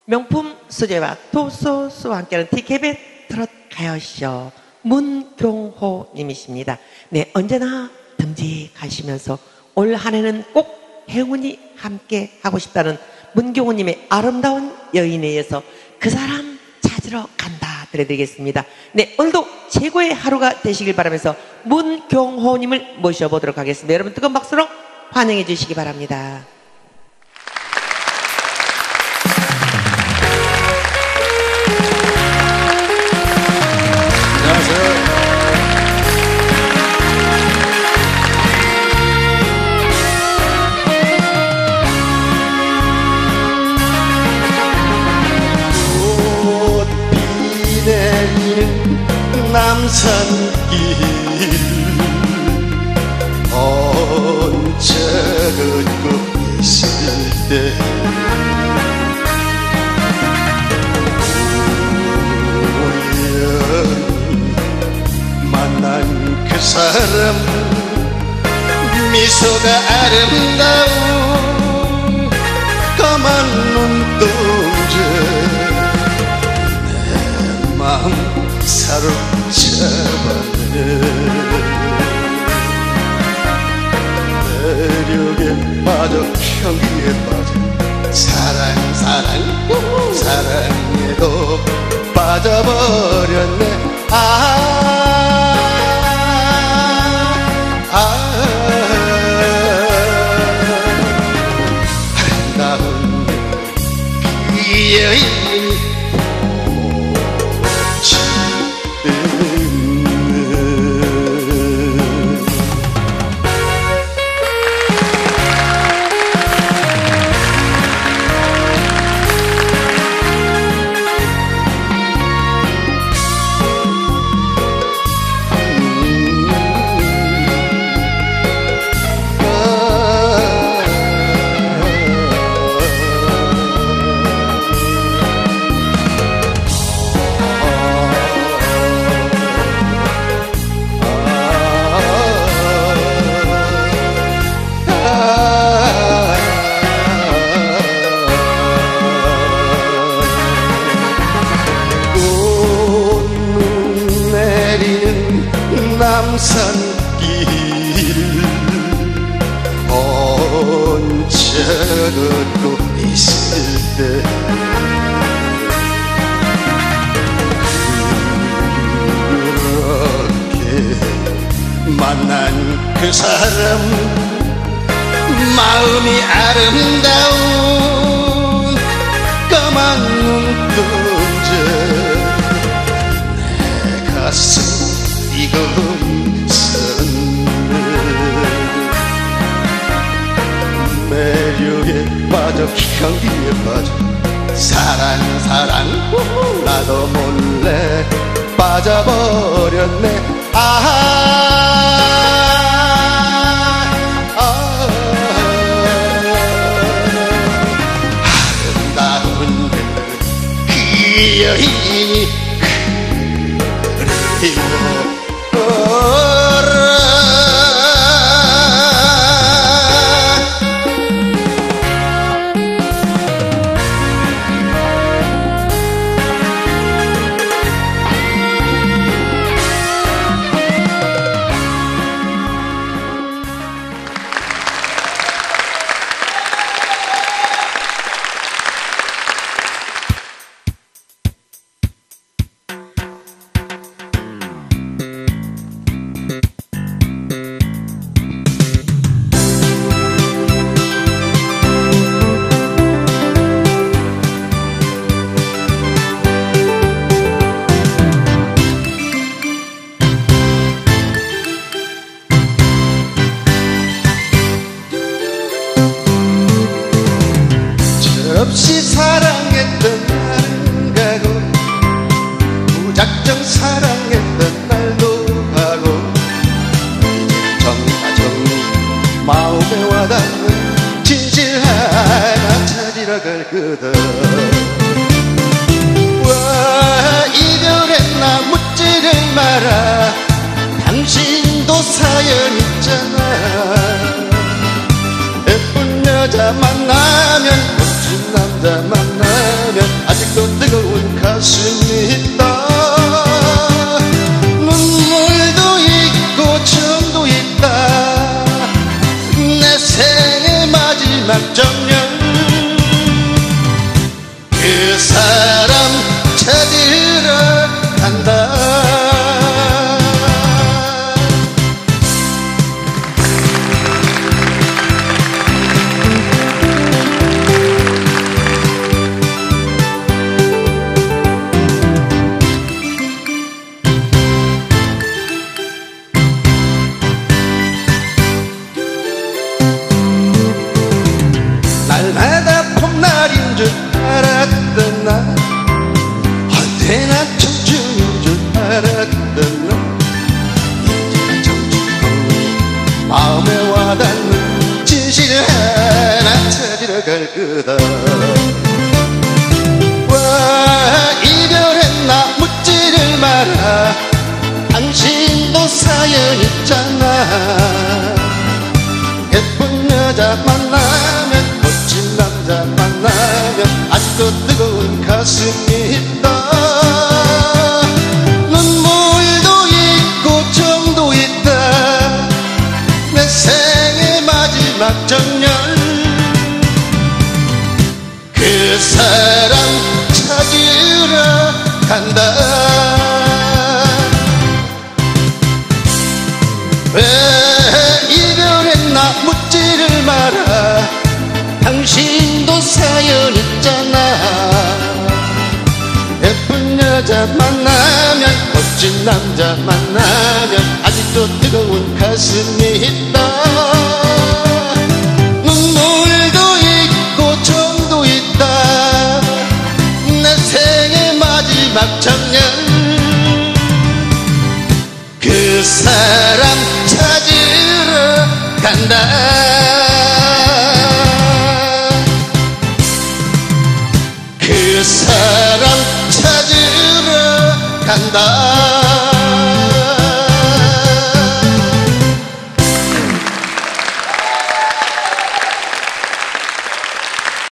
명품 소재와 도소스와 함께하는 TKBS 트롯 가요쇼 문경호 님이십니다. 네, 언제나 듬직하시면서 올 한 해는 꼭 행운이 함께 하고 싶다는 문경호 님의 아름다운 여인에 의해서 그 사람 찾으러 간다 들려드리겠습니다. 네, 오늘도 최고의 하루가 되시길 바라면서 문경호 님을 모셔보도록 하겠습니다. 여러분 뜨거운 박수로 환영해 주시기 바랍니다. 남산길 언제 걷고 있을 때 우연히 만난 그 사람 미소가 아름다운 까만 눈동자 내 마음 사로잡았네. 매력에 빠져 향기에 빠져 사랑에도 빠져버렸네. 아름다운 그 여인이 남산길 언제 걷고 있을 때 그렇게 만난 그 사람 마음이 아름다운 까만 눈동자 내 가슴 매력에 빠져 향기에 빠져 사랑 나도 몰래 빠져버렸네. 아름다운 그 여인이 그리워 그 사람 찾으러 간다. 날마다 봄날인 줄 알았던 나, 언제나 청춘인 줄 알았던 나, 이제는 청춘 마음에 와닿는 진실을 하나 찾으러 갈 거다. 와 이별했나 묻지를 마라. 당신도 사연 있잖아. 예쁜 여자 만나면, 멋진 남자 만나면 아직도 뜨거운 가슴이 있다. 눈물도 있고 정도 있다. 내 생의 마지막 정열. 그 사람 찾으러 간다. 왜 이별했나 묻지를 마라. 당신도 사연 있잖아. 예쁜 여자 만나면, 멋진 남자 만나면 아직도 뜨거운 가슴이 있다. 눈물도 있고 정도 있다. 내 생의 마지막 장면. 그 사람 찾으러 간다. 그 사람 찾으러 간다.